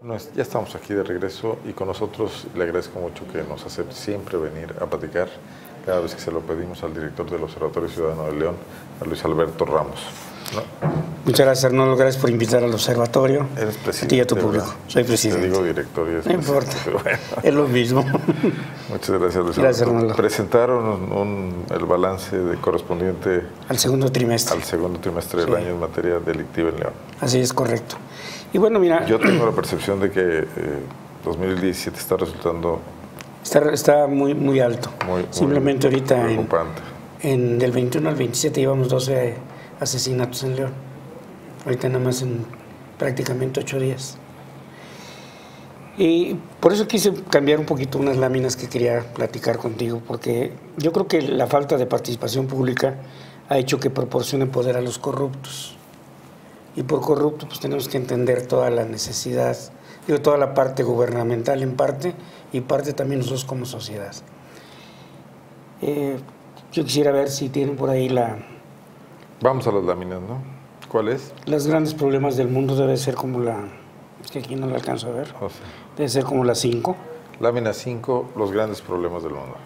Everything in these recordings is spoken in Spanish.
Bueno, ya estamos aquí de regreso y con nosotros le agradezco mucho que nos acepte siempre venir a platicar cada vez que se lo pedimos al director del Observatorio Ciudadano de León, a Luis Alberto Ramos, ¿no? Muchas gracias, Arnoldo. Gracias por invitar al observatorio. Eres presidente. A ti y a tu público. ¿Verdad? Soy presidente. Te digo director y no importa. Pero bueno. Es lo mismo. Muchas gracias, Luis. Gracias, Arnoldo. Presentaron el balance correspondiente al segundo trimestre. Al segundo trimestre del año en materia delictiva en León. Así es, correcto. Y bueno, mira... Yo tengo la percepción de que 2017 está resultando... Está muy alto. Simplemente muy ahorita preocupante. Del 21 al 27 llevamos 12 asesinatos en León. Ahorita nada más en prácticamente 8 días. Y por eso quise cambiar un poquito unas láminas que quería platicar contigo, porque yo creo que la falta de participación pública ha hecho que proporcione poder a los corruptos. Y por corrupto pues tenemos que entender toda la necesidad, toda la parte gubernamental en parte y parte también nosotros como sociedad. Yo quisiera ver si tienen por ahí la... Vamos a las láminas, ¿no? ¿Cuál es? Los grandes problemas del mundo debe ser como la... Es que aquí no la alcanzo a ver. O sea, debe ser como la 5. Lámina 5, los grandes problemas del mundo.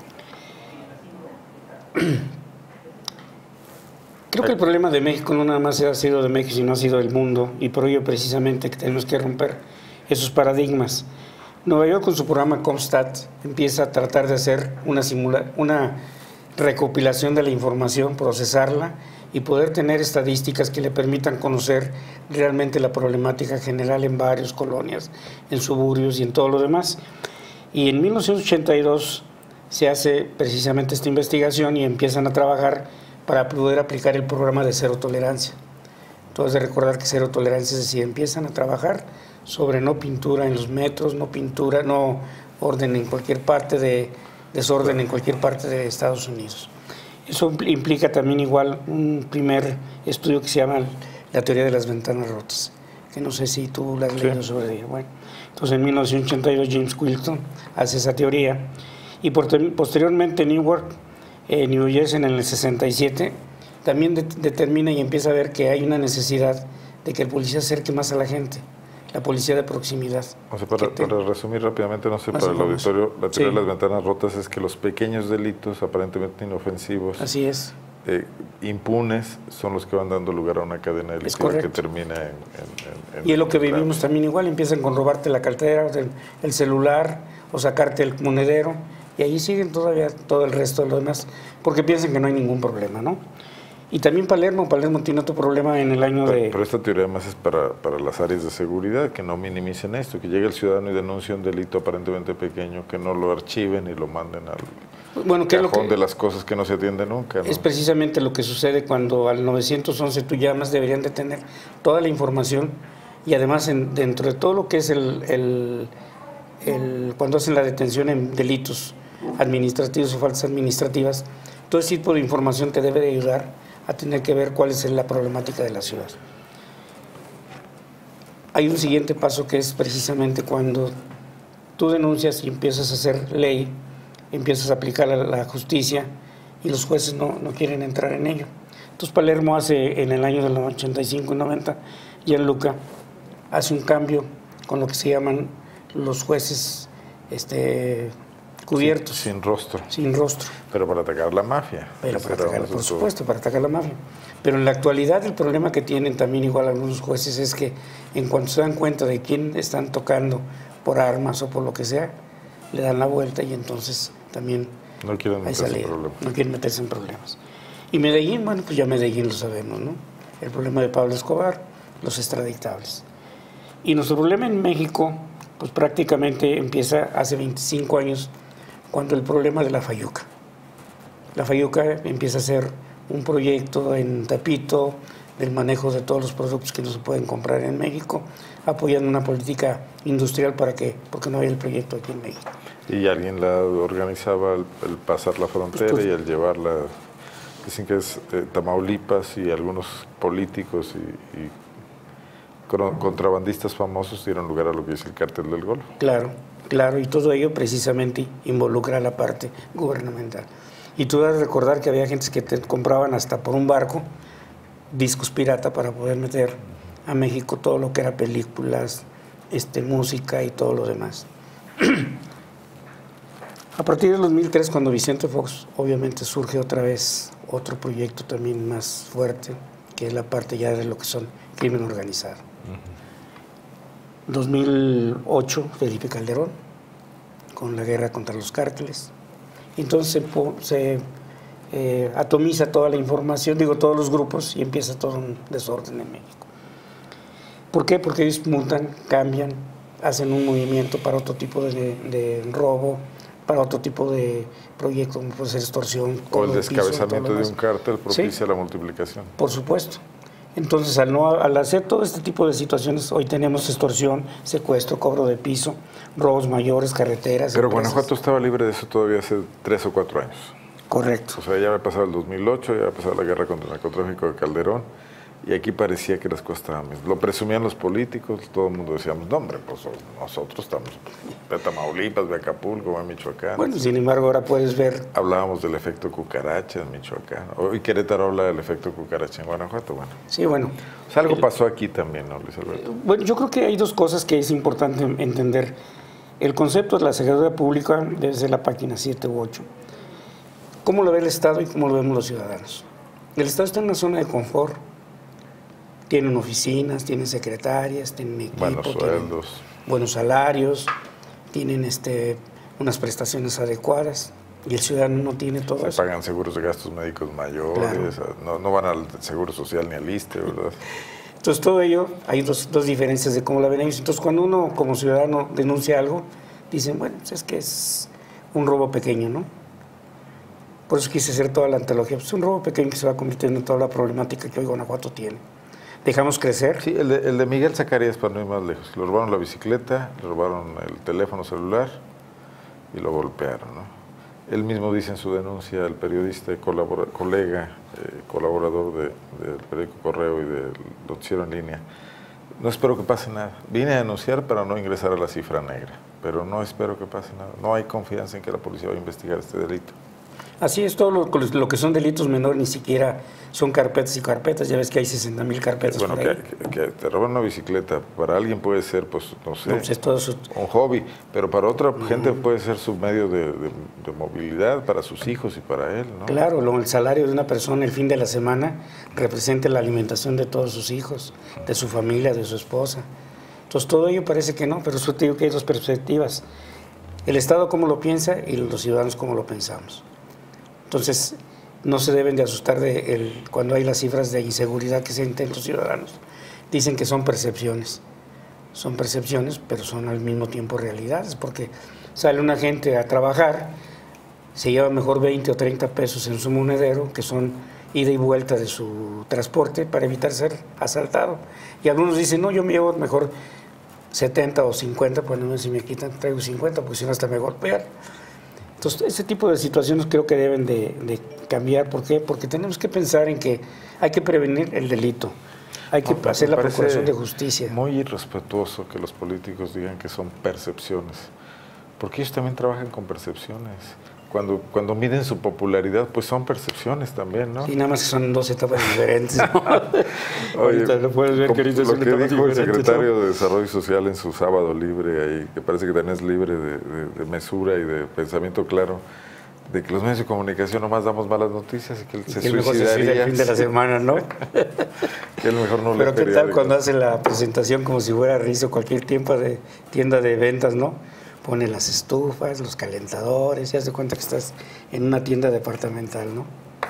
Creo que el problema de México no nada más ha sido de México, sino ha sido del mundo, y por ello precisamente que tenemos que romper esos paradigmas. Nueva York con su programa Comstat empieza a tratar de hacer una recopilación de la información, procesarla y poder tener estadísticas que le permitan conocer realmente la problemática general en varias colonias, en suburbios y en todo lo demás. Y en 1982 se hace precisamente esta investigación y empiezan a trabajar para poder aplicar el programa de cero tolerancia. Entonces, de recordar que cero tolerancia es decir, empiezan a trabajar sobre no pintura en los metros, no pintura, no orden en cualquier parte desorden en cualquier parte de Estados Unidos. Eso implica también igual un primer estudio que se llama la teoría de las ventanas rotas, que no sé si tú la has leído sobre ella. Bueno, entonces en 1982 James Wilson hace esa teoría y posteriormente Newark, New Jersey en el 67, también determina y empieza a ver que hay una necesidad de que el policía se acerque más a la gente, la policía de proximidad. O sea, para resumir rápidamente, no sé, para el auditorio, la teoría de las ventanas rotas es que los pequeños delitos, aparentemente inofensivos, así es, impunes, son los que van dando lugar a una cadena delictiva que termina en y es lo que vivimos también igual, empiezan con robarte la cartera, el celular, o sacarte el monedero, y ahí siguen todavía todo el resto de lo demás, porque piensan que no hay ningún problema, ¿no? Y también Palermo tiene otro problema en el año Pero esta teoría además es para las áreas de seguridad, que no minimicen esto, que llegue el ciudadano y denuncie un delito aparentemente pequeño, que no lo archiven y lo manden al cajón de las cosas que no se atienden nunca, ¿no? Es precisamente lo que sucede cuando al 911 tú llamas, deberían de tener toda la información y además dentro de todo lo que es cuando hacen la detención en delitos administrativos o faltas administrativas, todo ese tipo de información te debe de ayudar a tener que ver cuál es la problemática de la ciudad. Hay un siguiente paso que es precisamente cuando tú denuncias y empiezas a hacer ley, empiezas a aplicar la justicia y los jueces no quieren entrar en ello. Entonces Palermo hace en el año del 85 y 90, Gianluca hace un cambio con lo que se llaman los jueces cubiertos. Sin rostro. Sin rostro. Pero para atacar la mafia. Por supuesto, para atacar la mafia. Pero en la actualidad el problema que tienen también igual algunos jueces es que en cuanto se dan cuenta de quién están tocando por armas o por lo que sea, le dan la vuelta y entonces también no quieren meterse en problemas. No quieren meterse en problemas. Y Medellín, bueno, pues ya Medellín lo sabemos, ¿no? El problema de Pablo Escobar, los extradictables. Y nuestro problema en México, pues prácticamente empieza hace 25 años, cuando el problema de la Fayuca. La Fayuca empieza a ser un proyecto en Tepito del manejo de todos los productos que no se pueden comprar en México, apoyando una política industrial porque no había el proyecto aquí en México. Y alguien la organizaba el pasar la frontera y al llevarla, dicen que es Tamaulipas y algunos políticos y contrabandistas famosos dieron lugar a lo que es el cártel del Golfo. Claro, y todo ello precisamente involucra la parte gubernamental. Y tú debes recordar que había gentes que te compraban hasta por un barco discos pirata para poder meter a México todo lo que era películas, música y todo lo demás. A partir del 2003, cuando Vicente Fox, obviamente surge otra vez otro proyecto también más fuerte, que es la parte ya de lo que son crimen organizado. 2008, Felipe Calderón, con la guerra contra los cárteles. Entonces se atomiza toda la información, todos los grupos, y empieza todo un desorden en México. ¿Por qué? Porque ellos mutan, cambian, hacen un movimiento para otro tipo de robo, para otro tipo de proyecto, como puede ser extorsión. O el descabezamiento de un cártel propicia la multiplicación. Por supuesto. Entonces, al hacer todo este tipo de situaciones, hoy tenemos extorsión, secuestro, cobro de piso, robos mayores, carreteras. Pero empresas. Guanajuato estaba libre de eso todavía hace 3 o 4 años. Correcto. O sea, ya había pasado el 2008, ya había pasado la guerra contra el narcotráfico de Calderón, y aquí parecía que las cosas estaban bien. Lo presumían los políticos, todo el mundo decíamos, no hombre, pues nosotros estamos de Tamaulipas, de Acapulco, de Michoacán. Bueno, sin embargo, ahora puedes ver... Hablábamos del efecto cucaracha en Michoacán, y Querétaro habla del efecto cucaracha en Guanajuato, bueno. Sí, bueno. O sea, algo pasó aquí también, ¿no, Luis Alberto? Bueno, yo creo que hay dos cosas que es importante entender. El concepto de la seguridad pública debe ser la página 7 u 8. ¿Cómo lo ve el Estado y cómo lo vemos los ciudadanos? El Estado está en una zona de confort. Tienen oficinas, tienen secretarias, tienen equipo, buenos sueldos, buenos salarios, tienen unas prestaciones adecuadas, y el ciudadano no tiene todo eso. Se pagan seguros de gastos médicos mayores, claro. no van al Seguro Social ni al ISSSTE, ¿verdad? Entonces todo ello, hay dos diferencias de cómo la ven ellos. Entonces cuando uno como ciudadano denuncia algo, dicen, bueno, pues es que es un robo pequeño, ¿no? Por eso quise hacer toda la antología. Pues es un robo pequeño que se va convirtiendo en toda la problemática que hoy Guanajuato tiene. Dejamos crecer. Sí, el de Miguel Zacarías, para no ir más lejos. Le robaron la bicicleta, le robaron el teléfono celular y lo golpearon, ¿no? Él mismo dice en su denuncia, el periodista y colega, colaborador del periódico Correo y del noticiero en línea, no espero que pase nada. Vine a denunciar para no ingresar a la cifra negra, pero no espero que pase nada. No hay confianza en que la policía va a investigar este delito. Así es, todo lo que son delitos menores ni siquiera son carpetas y carpetas. Ya ves que hay 60,000 carpetas. Bueno, por ahí. Que te roban una bicicleta, para alguien puede ser, pues, no sé, pues todo eso, un hobby, pero para otra gente puede ser su medio de movilidad, para sus hijos y para él, ¿no? Claro, el salario de una persona el fin de la semana representa la alimentación de todos sus hijos, de su familia, de su esposa. Entonces todo ello parece que no, pero eso te digo que hay dos perspectivas. El Estado cómo lo piensa y los ciudadanos cómo lo pensamos. Entonces, no se deben de asustar cuando hay las cifras de inseguridad que sienten los ciudadanos. Dicen que son percepciones, pero son al mismo tiempo realidades, porque sale una gente a trabajar, se lleva mejor 20 o 30 pesos en su monedero, que son ida y vuelta de su transporte, para evitar ser asaltado. Y algunos dicen, no, yo me llevo mejor 70 o 50, pues no sé si me quitan, traigo 50, porque si no hasta me golpean. Entonces, ese tipo de situaciones creo que deben de cambiar. ¿Por qué? Porque tenemos que pensar en que hay que prevenir el delito, hay que hacer la procuración de justicia. Muy irrespetuoso que los políticos digan que son percepciones, porque ellos también trabajan con percepciones. Cuando miden su popularidad, pues son percepciones también, ¿no? Y nada más que son dos etapas diferentes, ¿no? Oye, ahorita lo puedes ver, querido, lo que dijo el secretario de Desarrollo Social en su sábado libre, ahí, que parece que también es libre de mesura y de pensamiento claro, de que los medios de comunicación nomás damos malas noticias y que él se suicidaría el fin de la semana, ¿no? Que él mejor no. Pero qué tal cuando hace la presentación como si fuera Rizzo, cualquier tienda de ventas, ¿no? Pone las estufas, los calentadores, ya se cuenta que estás en una tienda departamental, ¿no?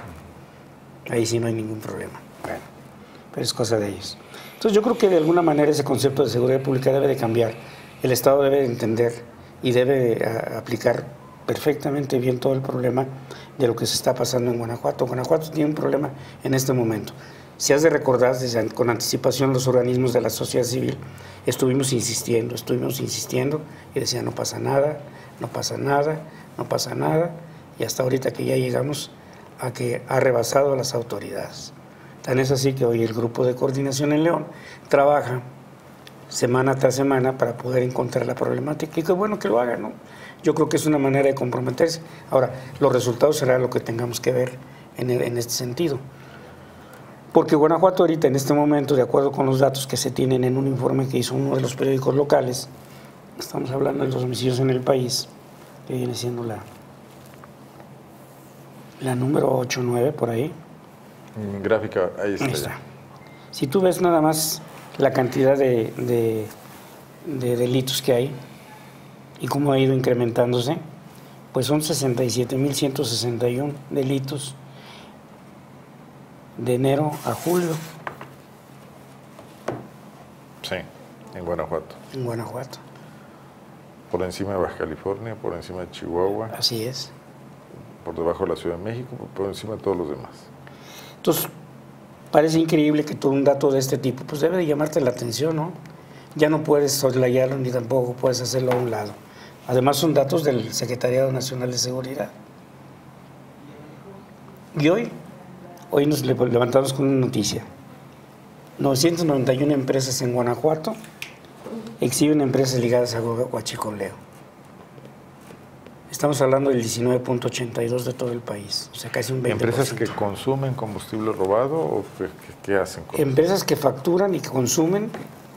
Ahí sí no hay ningún problema. Bueno, pero es cosa de ellos. Entonces yo creo que de alguna manera ese concepto de seguridad pública debe de cambiar. El Estado debe de entender y debe aplicar perfectamente bien todo el problema de lo que se está pasando en Guanajuato. Guanajuato tiene un problema en este momento. Si has de recordar, con anticipación los organismos de la sociedad civil estuvimos insistiendo y decían no pasa nada, y hasta ahorita que ya llegamos a que ha rebasado a las autoridades. Tan es así que hoy el grupo de coordinación en León trabaja semana tras semana para poder encontrar la problemática, y qué bueno que lo hagan, ¿no? Yo creo que es una manera de comprometerse. Ahora, los resultados serán lo que tengamos que ver en este sentido. Porque Guanajuato ahorita, en este momento, de acuerdo con los datos que se tienen en un informe que hizo uno de los periódicos locales, estamos hablando de los homicidios en el país, que viene siendo la número 8 o 9 por ahí. Gráfica, ahí está. Ahí está. Si tú ves nada más la cantidad de delitos que hay y cómo ha ido incrementándose, pues son 67.161 delitos de enero a julio. Sí, en Guanajuato. En Guanajuato. Por encima de Baja California, por encima de Chihuahua. Así es. Por debajo de la Ciudad de México, por encima de todos los demás. Entonces, parece increíble que todo un dato de este tipo, pues debe de llamarte la atención, ¿no? Ya no puedes soslayarlo ni tampoco puedes hacerlo a un lado. Además son datos del Secretariado Nacional de Seguridad. Y hoy nos levantamos con una noticia. 991 empresas en Guanajuato exhiben empresas ligadas a huachicoleo. Estamos hablando del 19.82 de todo el país, o sea, casi un 20%. ¿Empresas que consumen combustible robado o qué hacen? Empresas que facturan y que consumen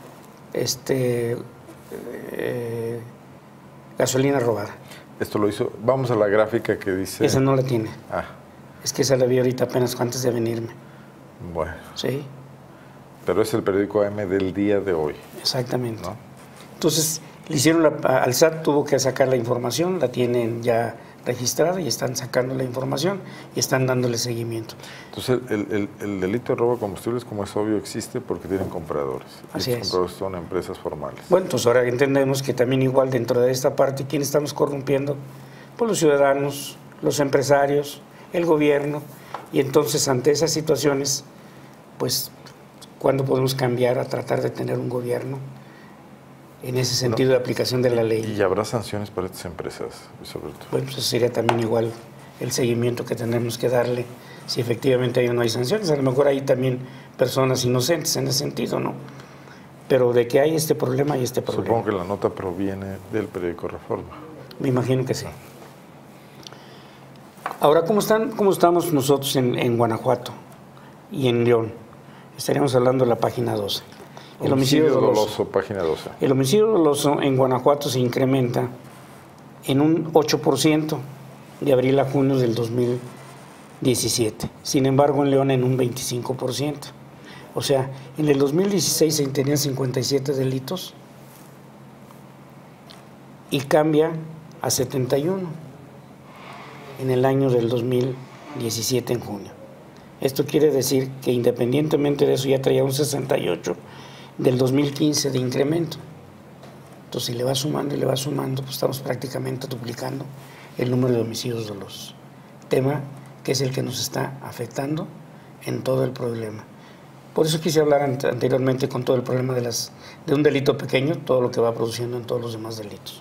gasolina robada. Esto lo hizo, vamos a la gráfica que dice... Esa no la tiene. Ah. Es que esa la vi ahorita apenas antes de venirme. Bueno. Sí. Pero es el periódico AM del día de hoy. Exactamente. ¿No? Entonces, le hicieron al SAT, tuvo que sacar la información, la tienen ya registrada y están sacando la información y están dándole seguimiento. Entonces, el delito de robo de combustibles, como es obvio, existe porque tienen compradores. Así es. Los compradores son empresas formales. Bueno, entonces ahora entendemos que también igual dentro de esta parte, ¿quién estamos corrompiendo? Pues los ciudadanos, los empresarios, el gobierno. Y entonces, ante esas situaciones, pues, ¿cuándo podemos cambiar a tratar de tener un gobierno en ese sentido de aplicación de la ley? ¿Y habrá sanciones para estas empresas, sobre todo? Bueno, pues sería también igual el seguimiento que tenemos que darle si efectivamente hay o no hay sanciones. A lo mejor hay también personas inocentes en ese sentido, ¿no? Pero de que hay este problema, hay este problema. Supongo que la nota proviene del periódico Reforma. Me imagino que sí. Ahora, ¿cómo estamos nosotros en Guanajuato y en León? Estaríamos hablando de la página 12. El homicidio doloso, página 12. El homicidio doloso en Guanajuato se incrementa en un 8% de abril a junio del 2017. Sin embargo, en León en un 25%. O sea, en el 2016 se tenían 57 delitos y cambia a 71 en el año del 2017 en junio. Esto quiere decir que independientemente de eso ya traía un 68 del 2015 de incremento. Entonces, si le va sumando y le va sumando, pues estamos prácticamente duplicando el número de homicidios dolosos. Tema que es el que nos está afectando en todo el problema. Por eso quise hablar anteriormente con todo el problema de un delito pequeño, todo lo que va produciendo en todos los demás delitos.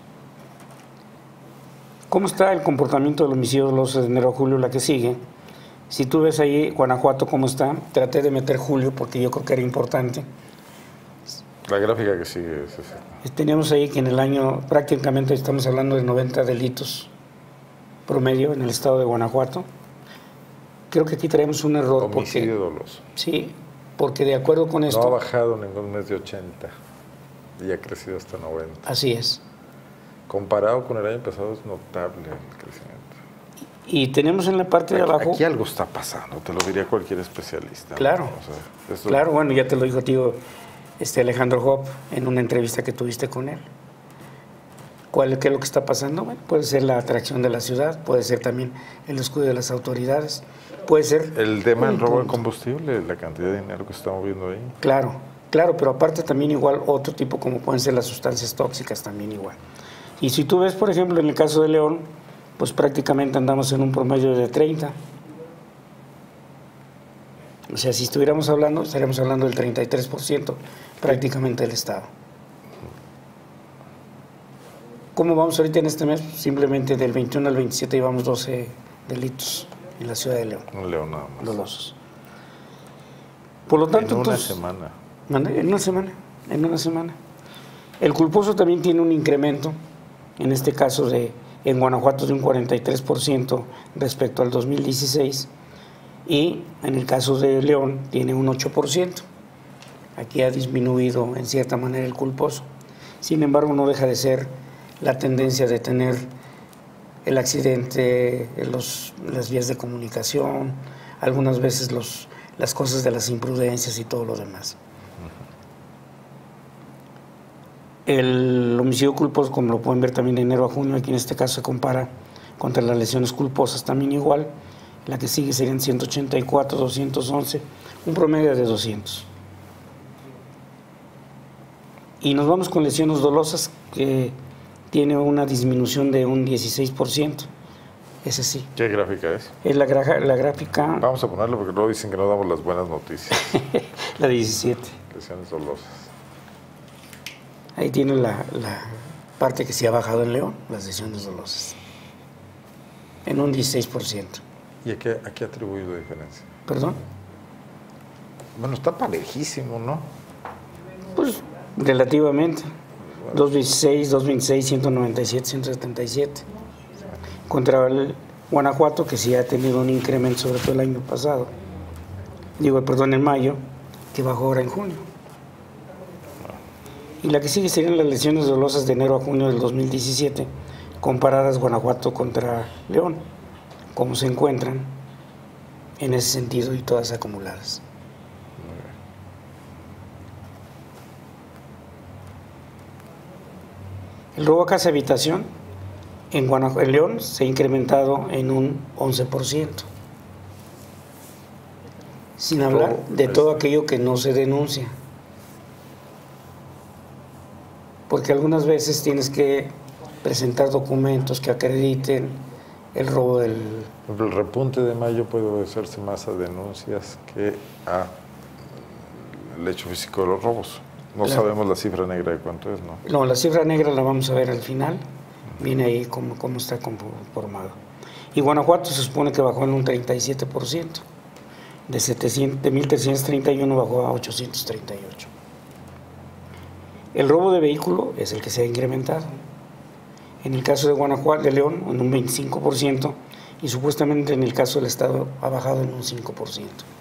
¿Cómo está el comportamiento del homicidio doloso de enero a julio, la que sigue? Si tú ves ahí Guanajuato cómo está, traté de meter julio porque yo creo que era importante. La gráfica que sigue es esa. Teníamos ahí que en el año prácticamente estamos hablando de 90 delitos promedio en el estado de Guanajuato. Creo que aquí traemos un error. Homicidio doloso. Sí, porque de acuerdo con esto... No ha bajado ningún mes de 80 y ha crecido hasta 90. Así es. Comparado con el año pasado es notable el crecimiento. Y tenemos en la parte de abajo... Aquí algo está pasando, te lo diría cualquier especialista. Claro, ¿no? O sea, claro, bueno, ya te lo dijo tío Alejandro Hop en una entrevista que tuviste con él. ¿Qué es lo que está pasando? Bueno, puede ser la atracción de la ciudad, puede ser también el descuido de las autoridades, puede ser... El tema del robo de combustible, la cantidad de dinero que se está moviendo ahí. Claro, claro, pero aparte también igual otro tipo como pueden ser las sustancias tóxicas también igual. Y si tú ves, por ejemplo, en el caso de León, pues prácticamente andamos en un promedio de 30. O sea, si estuviéramos hablando, estaríamos hablando del 33% prácticamente del Estado. ¿Cómo vamos ahorita en este mes? Simplemente del 21 al 27 llevamos 12 delitos en la ciudad de León. En León nada más. Dolosos. Por lo tanto, en una semana. En una semana. El culposo también tiene un incremento, en este caso en Guanajuato de un 43% respecto al 2016, Y en el caso de León tiene un 8%. Aquí ha disminuido en cierta manera el culposo. Sin embargo, no deja de ser la tendencia de tener el accidente, las vías de comunicación, algunas veces las cosas de las imprudencias y todo lo demás. El homicidio culposo, como lo pueden ver también de enero a junio, aquí en este caso se compara contra las lesiones culposas también igual. La que sigue serían 184, 211, un promedio de 200. Y nos vamos con lesiones dolosas, que tiene una disminución de un 16%. Ese sí. ¿Qué gráfica es? Es la gráfica... Vamos a ponerlo porque luego dicen que no damos las buenas noticias. La 17. Lesiones dolosas. Ahí tiene la parte que sí ha bajado en León, las lesiones dolosas. En un 16%. ¿Y a qué atribuye la diferencia? ¿Perdón? Bueno, está parejísimo, ¿no? Pues relativamente. 216, 226, 197, 177. Contra el Guanajuato, que sí ha tenido un incremento, sobre todo el año pasado. En mayo, que bajó ahora en junio. Y la que sigue serían las lesiones dolosas de enero a junio del 2017, comparadas Guanajuato contra León, cómo se encuentran en ese sentido y todas acumuladas. El robo a casa habitación en León se ha incrementado en un 11%. Sin hablar de todo aquello que no se denuncia. Porque algunas veces tienes que presentar documentos que acrediten el robo del... El repunte de mayo puede obedecerse más a denuncias que a el hecho físico de los robos. No sabemos la cifra negra de cuánto es, ¿no? No, la cifra negra la vamos a ver al final. Viene ahí cómo está conformado. Y Guanajuato se supone que bajó en un 37%. De 1.331 bajó a 838. El robo de vehículo es el que se ha incrementado. En el caso de Guanajuato, de León, en un 25%, y supuestamente en el caso del Estado ha bajado en un 5%.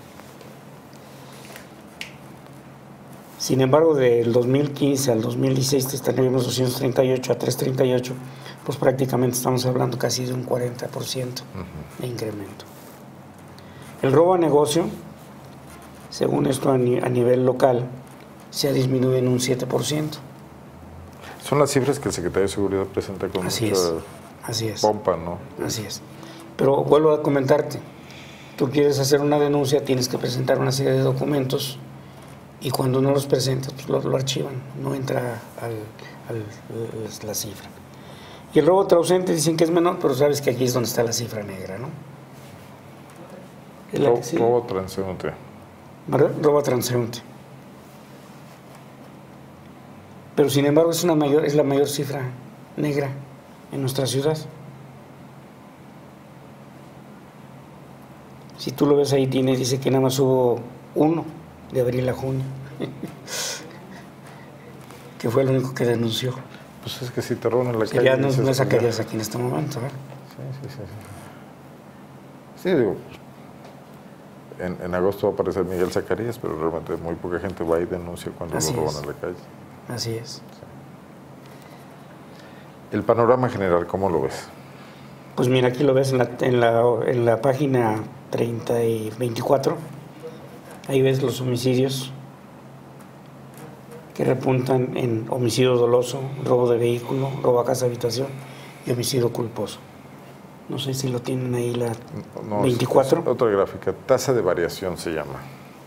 Sin embargo, del 2015 al 2016 tenemos 238 a 338, pues prácticamente estamos hablando casi de un 40% de incremento. El robo a negocio, según esto a nivel local, se ha disminuido en un 7%. Son las cifras que el Secretario de Seguridad presenta con mucha pompa, ¿no? Así es. Pero vuelvo a comentarte, tú quieres hacer una denuncia, tienes que presentar una serie de documentos y cuando no los presentas, pues lo archivan, no entra la cifra. Y el robo ausente dicen que es menor, pero sabes que aquí es donde está la cifra negra, ¿no? Robo transeúnte. Robo transeúnte. Pero sin embargo es la mayor cifra negra en nuestra ciudad. Si tú lo ves ahí, dice que nada más hubo uno de abril a junio, que fue el único que denunció. Pues es que si te roban en la calle... Ya no sacarías aquí en este momento, ¿verdad? Sí, digo, en agosto va a aparecer Miguel Zacarías, pero realmente muy poca gente va y denuncia cuando lo roban en la calle. Así es. El panorama general, ¿cómo lo ves? Pues mira, aquí lo ves en la página 30 y 24. Ahí ves los homicidios que repuntan en homicidio doloso, robo de vehículo, robo a casa habitación y homicidio culposo. No sé si lo tienen ahí la 24. Es otra gráfica, tasa de variación se llama.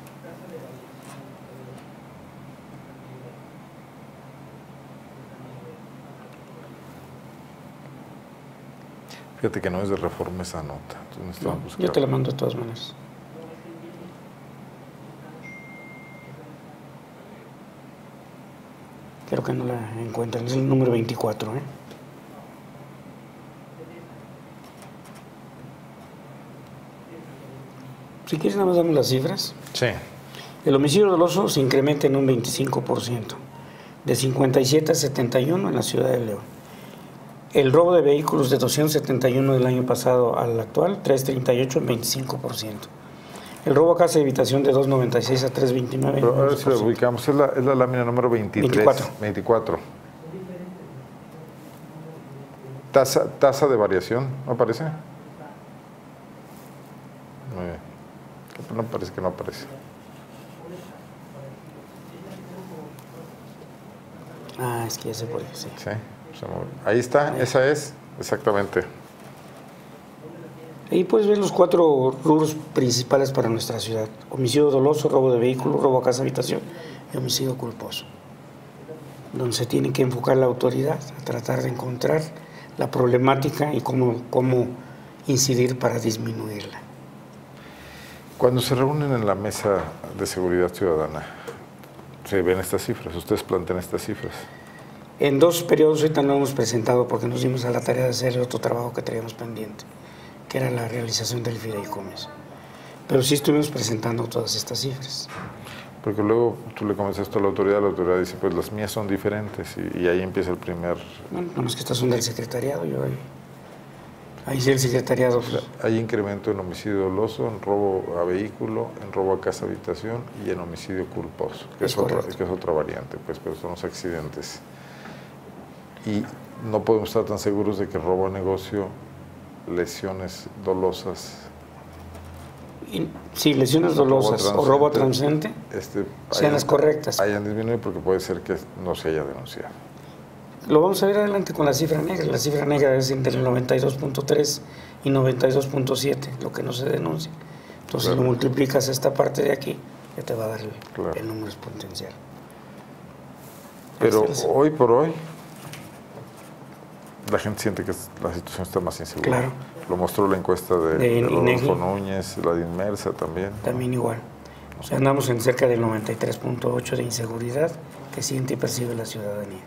Fíjate que no es de Reforma esa nota. No, yo te la mando de todas maneras. Creo que no la encuentran, es el número 24, ¿eh? Si quieres nada más dame las cifras. Sí. El homicidio doloso se incrementa en un 25%, de 57 a 71 en la ciudad de León. El robo de vehículos de 271 del año pasado al actual, 338 en 25%. El robo a casa y habitación de 2.96 a 3.29. Pero ahora si lo ubicamos, es la lámina número 23. 24. Tasa de variación, ¿no aparece? Muy bien. No parece que no aparece. Ah, es que ya sé por qué, sí. Sí, ahí está, esa es, exactamente. Ahí puedes ver los 4 rubros principales para nuestra ciudad: homicidio doloso, robo de vehículo, robo a casa habitación y homicidio culposo, donde se tiene que enfocar la autoridad a tratar de encontrar la problemática y cómo incidir para disminuirla. Cuando se reúnen en la mesa de seguridad ciudadana, ¿se ven estas cifras? ¿Ustedes plantean estas cifras? En 2 periodos ahorita no hemos presentado porque nos dimos a la tarea de hacer el otro trabajo que teníamos pendiente, que era la realización del fideicomiso. Pero sí estuvimos presentando todas estas cifras. Porque luego tú le comentas esto a la autoridad dice, pues las mías son diferentes, y ahí empieza el primer... Bueno, no es que estas son del secretariado, ahí sí el secretariado... Hay incremento en homicidio doloso, en robo a vehículo, en robo a casa habitación y en homicidio culposo, que es otra variante, pues, pero son los accidentes. Y no podemos estar tan seguros de que robo a negocio, lesiones dolosas... Sí, lesiones dolosas o robo transcendente sean las correctas. Hayan disminuido porque puede ser que no se haya denunciado. Lo vamos a ver adelante con la cifra negra. La cifra negra es entre el 92.3 y 92.7, lo que no se denuncia. Entonces, claro, si lo multiplicas esta parte de aquí, ya te va a dar el número exponencial. Pero hoy por hoy, la gente siente que la situación está más insegura. Claro. Lo mostró la encuesta de Rodolfo Núñez, la de Inmersa también. También igual. O sea, andamos en cerca del 93.8 de inseguridad que siente y percibe la ciudadanía.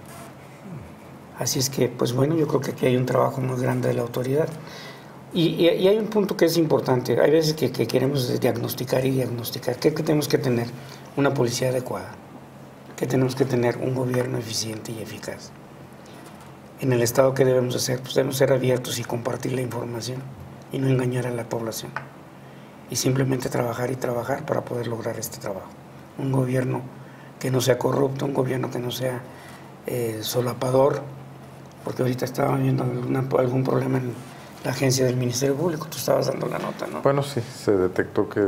Así es que, pues bueno, yo creo que aquí hay un trabajo muy grande de la autoridad. Y hay un punto que es importante. Hay veces que queremos diagnosticar y diagnosticar. ¿Qué tenemos que tener? Una policía adecuada. ¿Qué tenemos que tener? Un gobierno eficiente y eficaz. En el Estado, ¿qué debemos hacer? Pues debemos ser abiertos y compartir la información y no engañar a la población. Y simplemente trabajar y trabajar para poder lograr este trabajo. Un gobierno que no sea corrupto, un gobierno que no sea solapador, porque ahorita estaba viendo algún problema en la agencia del Ministerio Público. Tú estabas dando la nota, ¿no? Bueno, sí, se detectó que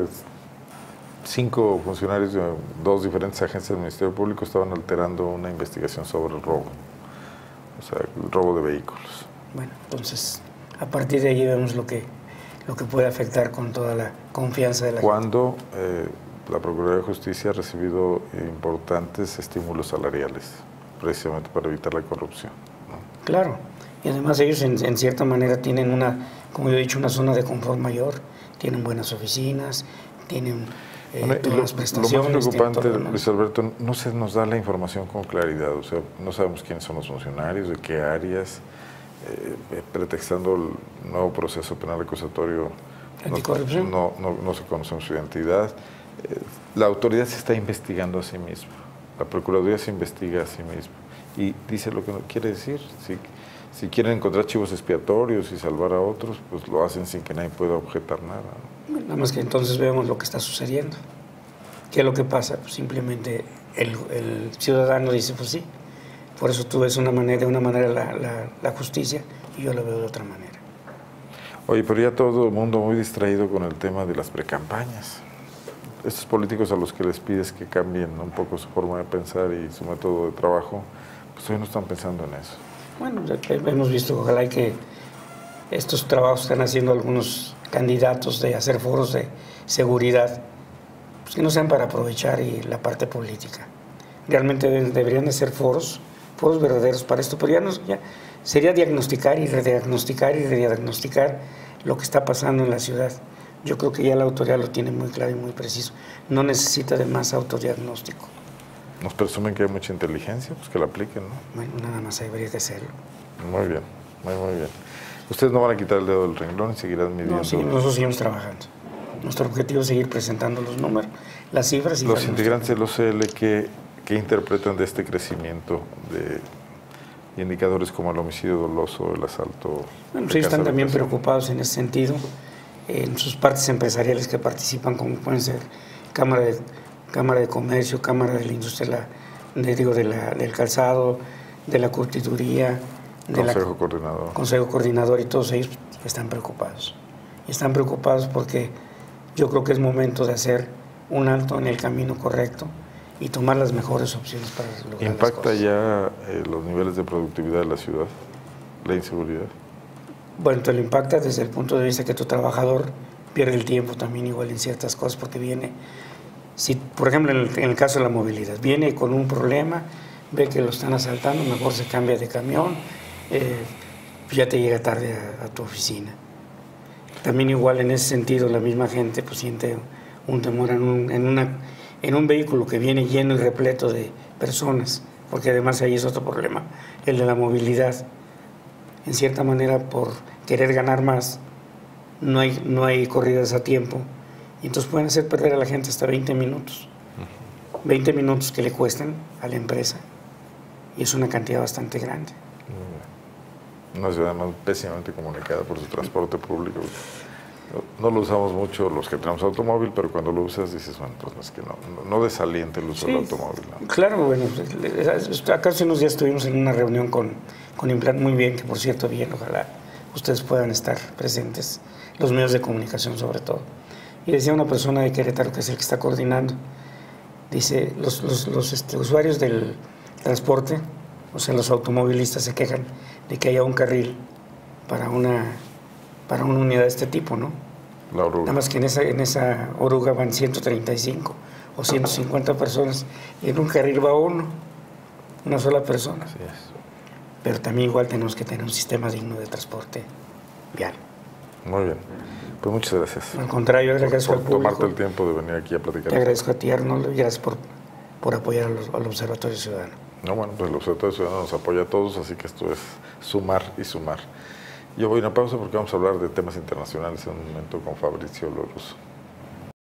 5 funcionarios de 2 diferentes agencias del Ministerio Público estaban alterando una investigación sobre el robo. O sea, el robo de vehículos. Bueno, entonces, a partir de allí vemos lo que puede afectar con toda la confianza de la gente. Cuando la Procuraduría de Justicia ha recibido importantes estímulos salariales, precisamente para evitar la corrupción, ¿no? Claro, y además ellos en cierta manera tienen como yo he dicho, una zona de confort mayor, tienen buenas oficinas, tienen... todas las prestaciones. Lo más preocupante, Luis Alberto, no se nos da la información con claridad. O sea, no sabemos quiénes son los funcionarios, de qué áreas, pretextando el nuevo proceso penal acusatorio. ¿Anticorrupción? No se conoce su identidad. La autoridad se está investigando a sí misma. La Procuraduría se investiga a sí misma. Y dice lo que no quiere decir. Si quieren encontrar chivos expiatorios y salvar a otros, pues lo hacen sin que nadie pueda objetar nada, ¿no? Nada más que entonces veamos lo que está sucediendo. ¿Qué es lo que pasa? Pues simplemente el ciudadano dice, pues sí, por eso tú ves de una manera la justicia y yo la veo de otra manera. Oye, pero ya todo el mundo muy distraído con el tema de las precampañas. Estos políticos a los que les pides que cambien un poco su forma de pensar y su método de trabajo, pues hoy no están pensando en eso. Bueno, hemos visto, ojalá que estos trabajos están haciendo algunos candidatos de hacer foros de seguridad, pues que no sean para aprovechar la parte política. Realmente deberían de ser foros verdaderos para esto, pero ya sería diagnosticar y rediagnosticar lo que está pasando en la ciudad. Yo creo que ya la autoridad lo tiene muy claro y muy preciso. No necesita de más autodiagnóstico. Nos presumen que hay mucha inteligencia, pues que la apliquen, ¿no? Bueno, nada más habría que hacerlo. Muy bien, muy bien. Ustedes no van a quitar el dedo del renglón y seguirán midiendo. No, sí, nosotros seguimos trabajando. Nuestro objetivo es seguir presentando los números, las cifras. Los integrantes del OCL, ¿qué interpretan de este crecimiento de indicadores como el homicidio doloso, el asalto? Bueno, pues ellos están también preocupados en ese sentido en sus partes empresariales que participan, como pueden ser Cámara de Comercio, Cámara de la Industria del calzado, de la curtiduría, Consejo Coordinador, y todos ellos están preocupados. Y están preocupados porque yo creo que es momento de hacer un alto en el camino correcto y tomar las mejores opciones para lograr las cosas. ¿Impacta ya los niveles de productividad de la ciudad, la inseguridad? Bueno, te lo impacta desde el punto de vista que tu trabajador pierde el tiempo también igual en ciertas cosas, porque viene, si por ejemplo en el caso de la movilidad, viene con un problema, ve que lo están asaltando, mejor se cambia de camión, ya te llega tarde a tu oficina. También igual en ese sentido la misma gente pues siente un temor en un vehículo que viene lleno y repleto de personas, porque además ahí es otro problema, el de la movilidad. En cierta manera, por querer ganar más, no hay corridas a tiempo, y entonces pueden hacer perder a la gente hasta 20 minutos. 20 minutos que le cuestan a la empresa, y es una cantidad bastante grande. Una ciudad además pésimamente comunicada por su transporte público. No lo usamos mucho los que tenemos automóvil, pero cuando lo usas dices, bueno, pues es que no desaliente el uso del automóvil, ¿no? Claro, bueno, acá hace unos días estuvimos en una reunión con Implan, muy bien, que por cierto, bien, ojalá ustedes puedan estar presentes, los medios de comunicación sobre todo. Y decía una persona de Querétaro, que es el que está coordinando, dice, los usuarios del transporte, o sea, los automovilistas se quejan de que haya un carril para una unidad de este tipo, ¿no? La oruga. Nada más que en esa oruga van 135 o 150 personas, y en un carril va una sola persona. Así es. Pero también igual tenemos que tener un sistema digno de transporte vial. Muy bien. Pues muchas gracias. Al contrario, yo le agradezco al público. Tomarte el tiempo de venir aquí a platicar. Te agradezco a ti, Arnoldo, y gracias por apoyar al Observatorio Ciudadano. No, bueno, pues el Observatorio Ciudadano nos apoya a todos, así que esto es sumar y sumar. Yo voy a una pausa porque vamos a hablar de temas internacionales en un momento con Fabricio Lorusso.